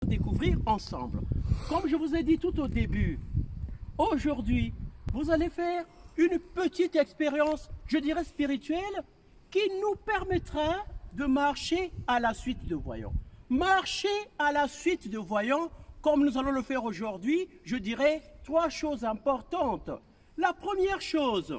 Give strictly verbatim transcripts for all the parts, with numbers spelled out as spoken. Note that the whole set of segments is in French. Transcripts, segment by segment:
Découvrir ensemble. Comme je vous ai dit tout au début, aujourd'hui, vous allez faire une petite expérience, je dirais spirituelle, qui nous permettra de marcher à la suite de voyants. Marcher à la suite de voyants, comme nous allons le faire aujourd'hui, je dirais trois choses importantes. La première chose,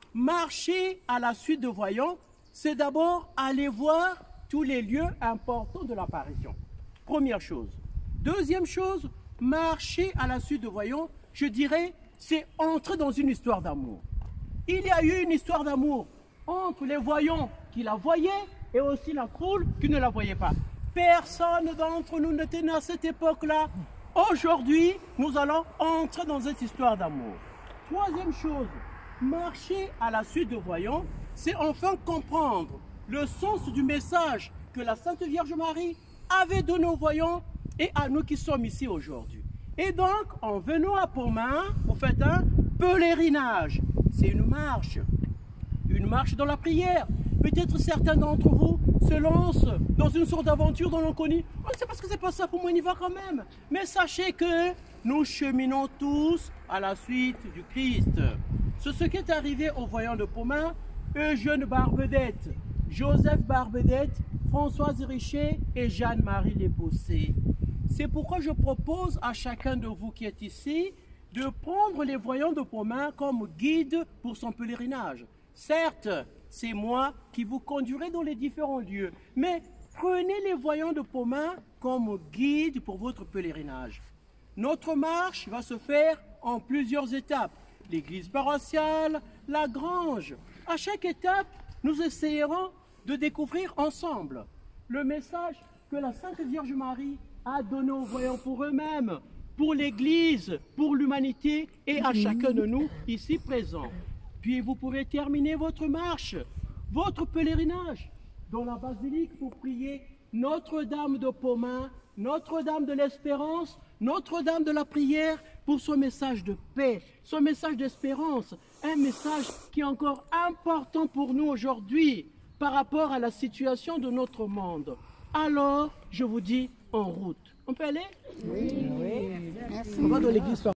marcher à la suite de voyants, c'est d'abord aller voir tous les lieux importants de l'apparition. Première chose. Deuxième chose, marcher à la suite de voyants, je dirais, c'est entrer dans une histoire d'amour. Il y a eu une histoire d'amour entre les voyants qui la voyaient et aussi la foule qui ne la voyait pas. Personne d'entre nous n'était né à cette époque-là. Aujourd'hui, nous allons entrer dans cette histoire d'amour. Troisième chose, marcher à la suite de voyants, c'est enfin comprendre le sens du message que la Sainte Vierge Marie avait donné aux voyants et à nous qui sommes ici aujourd'hui. Et donc, en venant à Pomain, vous faites un pèlerinage. C'est une marche, une marche dans la prière. Peut-être certains d'entre vous se lancent dans une sorte d'aventure dans l'inconnu. Oh, c'est parce que c'est pas ça, pour moi, on y va quand même. Mais sachez que nous cheminons tous à la suite du Christ. C'est ce qui est arrivé aux voyants de Pomain, Eugène Barbedette, Joseph Barbedette, Françoise Richer et Jeanne-Marie Lépossé. C'est pourquoi je propose à chacun de vous qui est ici de prendre les voyants de Pomain comme guide pour son pèlerinage. Certes, c'est moi qui vous conduirai dans les différents lieux, mais prenez les voyants de Pomain comme guide pour votre pèlerinage. Notre marche va se faire en plusieurs étapes. L'église paroissiale, la grange. À chaque étape, nous essayerons de découvrir ensemble le message que la Sainte Vierge Marie a donné aux voyants pour eux-mêmes, pour l'Église, pour l'humanité et à chacun de nous ici présents. Puis vous pourrez terminer votre marche, votre pèlerinage dans la basilique pour prier Notre-Dame de Pomain, Notre-Dame de l'Espérance, Notre-Dame de la Prière pour son message de paix, son message d'espérance, un message qui est encore important pour nous aujourd'hui par rapport à la situation de notre monde. Alors, je vous dis en route. On peut aller? Oui, oui. Merci. On va dans l'église.